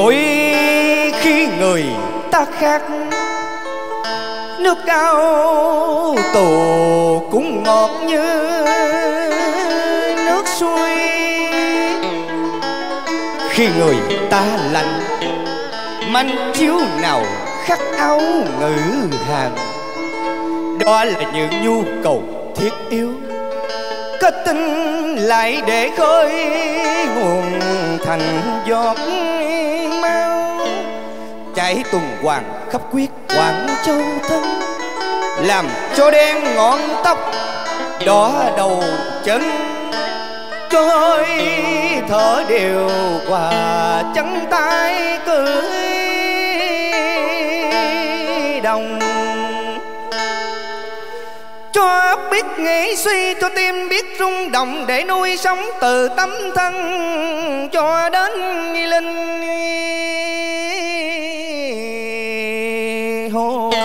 Ôi khi người ta khát nước cao tù cũng ngọt như nước suối. Khi người ta lạnh manh chiếu nào khắc áo ngữ hàng. Đó là những nhu cầu thiết yếu, kết tinh lại để khơi nguồn thành giọt máu chảy tuần hoàn khắp quyết Quảng Châu thân, làm cho đen ngọn tóc đỏ đầu chân, cho hơi thở đều qua chân tay cưỡi đồng. Cho biết nghĩ suy, cho tim biết rung động, để nuôi sống từ tấm thân cho đến linh hồn.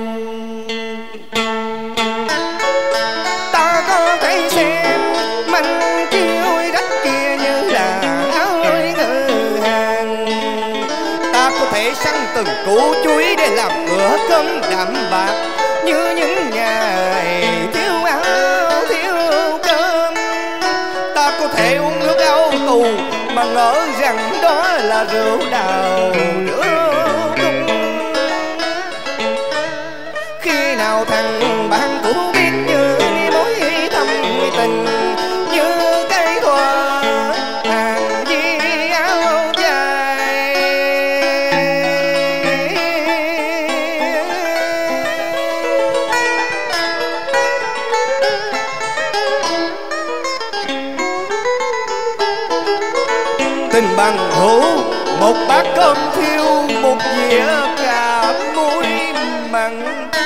Ta có thể xem mình chiêu đất kia như là ơi ngư hàng. Ta có thể săn từng củ chuối để làm bữa cơm đạm bạc, như những ngày thiếu áo thiếu cơm. Ta có thể uống nước áo tù mà ngỡ rằng đó là rượu đào rượu cung. Khi nào thằng bạn cũ biết như mối thâm tình, như cây thuở hàng di áo dài. Tình bằng hữu một bát cơm thiêu, một dĩa cà muối mặn.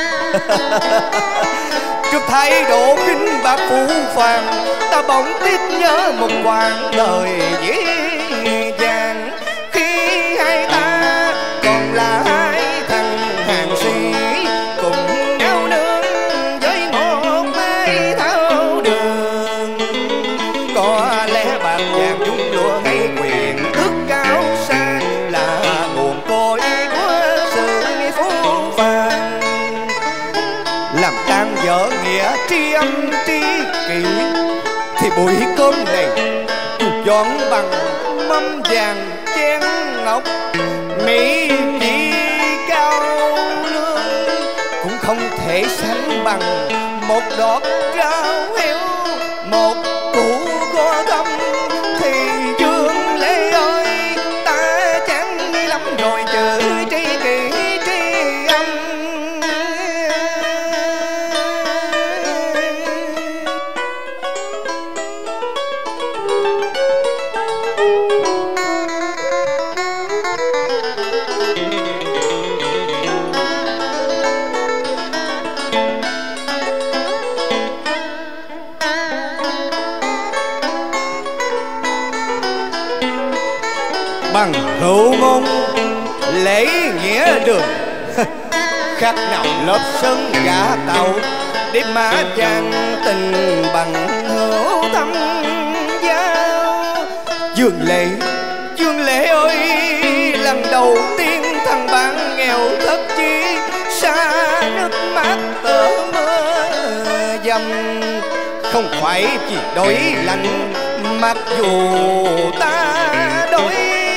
Trước thái độ khinh bạc phũ phàng, ta bỗng tiếc nhớ một quãng đời dễ dàng. Khi hai ta còn là hai thằng hàng sĩ, cùng nhau nương với một mái thao đường. Có lẽ bạc vàng dung lụa hay quyền ước cao xa là nguồn cội của sự phú vàng. Làm tan vỡ nghĩa tri âm tri kỷ, thì buổi cơm này dù dọn bằng mâm vàng chén ngọc, mỹ vị cao lương cũng không thể sánh bằng một đọt rau heo, một củ có thâm. Thì Dương Lê ơi, ta chán lắm rồi chữ tri kỷ tri âm. Bằng hữu ngôn lễ nghĩa đường, khác nào lớp sân gã tàu, để mà chàng tình bằng hữu thâm giao. Dương Lễ ơi, lần đầu tiên thằng bạn nghèo thất chi, xa nước mắt tở mưa dầm. Không phải chỉ đổi lạnh, mặc dù ta đổi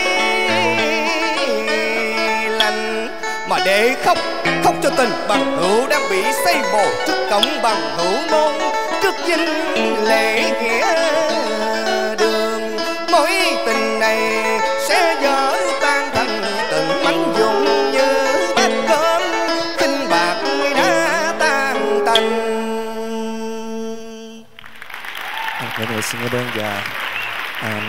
mà để khóc cho tình bằng hữu đang bị xây mồ trước cổng bằng hữu môn, trước dinh lễ nghĩa đường. Mối tình này sẽ vỡ tan thành từng mảnh vụn như bát cơm khinh bạc đã tan tành. Mọi người xin cảm ơn và